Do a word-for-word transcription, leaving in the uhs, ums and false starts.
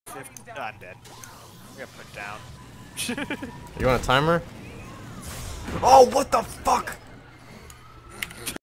fifty. Oh, I'm dead. I got put down. You want a timer? Oh, what the fuck?